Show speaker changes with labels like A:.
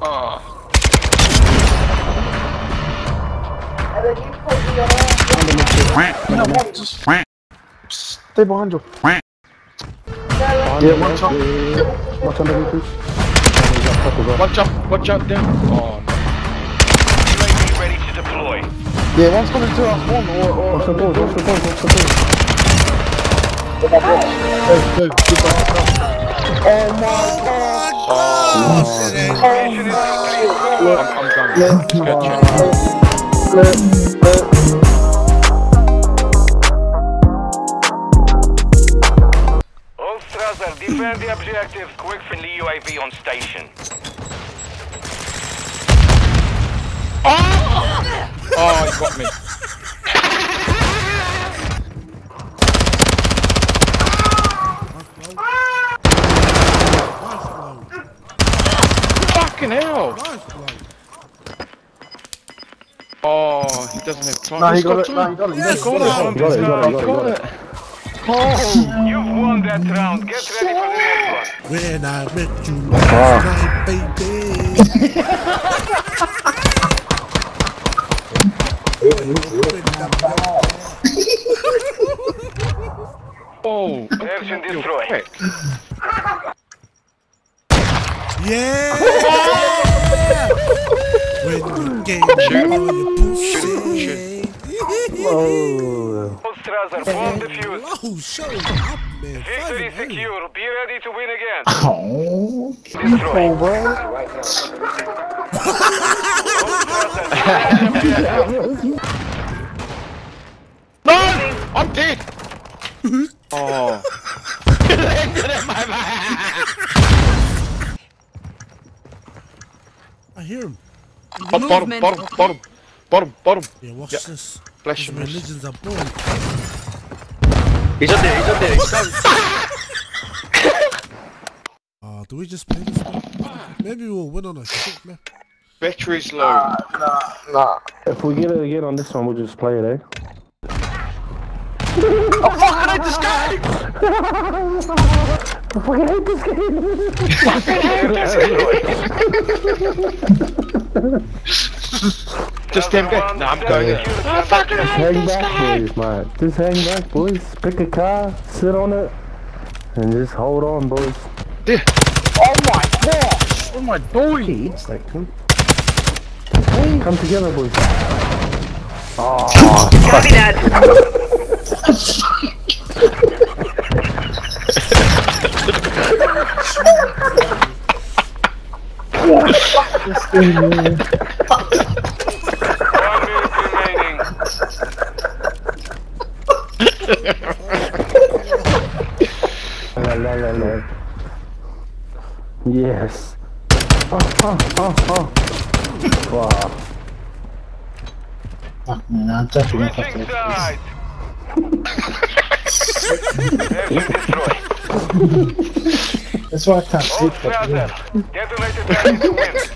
A: Oh.
B: Stay behind you. Yeah, one shot. Watch under me, please.
A: Watch out there. Oh no.
C: UAV ready to deploy.
B: Yeah, one's coming to us, one or watch the doors, watch the doors, watch the doors. Oh my god!
C: All Strasser, defend the objective. Quick friendly UAV on station.
A: Oh, he got me. Fucking hell! Oh, he doesn't have time.
B: No, he got it. No, he got it.
A: He got it.
C: Oh. You've won that round. Get ready for the next one.
D: When I met you last night, baby.
A: Oh,
C: Search and destroy.
D: Yeah! When you gave me all your pussy.
B: Oh.
C: All Strasser, bomb defused.
D: Oh, show up, man.
C: Victory secure. Be ready to win again.
B: Oh.
C: Destroy.
B: Oh, bro.
A: No! I'm dead! Oh.
D: I hear him.
A: Bottom.
D: Yeah, watch
A: Yep.
D: this.
A: Flash
D: These
A: him.
D: religions are born.
A: He's up there. He's done.
D: Do we just play this one? Maybe we'll win on a shit map.
A: Battery's low.
B: Nah. If we get it again on this one, we'll just play it, eh?
A: Oh fuck, I hate this game!
B: I fucking hate this game!
A: Just stand back. No, I'm going there. I fucking hate
B: Hang
A: this
B: back,
A: game!
B: boys, man. Just hang back, boys. Pick a car, sit on it, and just hold on, boys.
A: Yeah. Oh my gosh! Oh my boy!
B: Kids, like him. Hey, come together, boys. Oh,
E: Copy that.
B: this thing, man.
C: 1 minute remaining.
B: La. Yes. Oh. Wow.
F: Fuck man, I'm definitely gonna
C: Switching
F: fuck
C: sides. Search and destroy.
F: That's why I can't
C: All
F: sleep.
C: Strasser, get ready to win.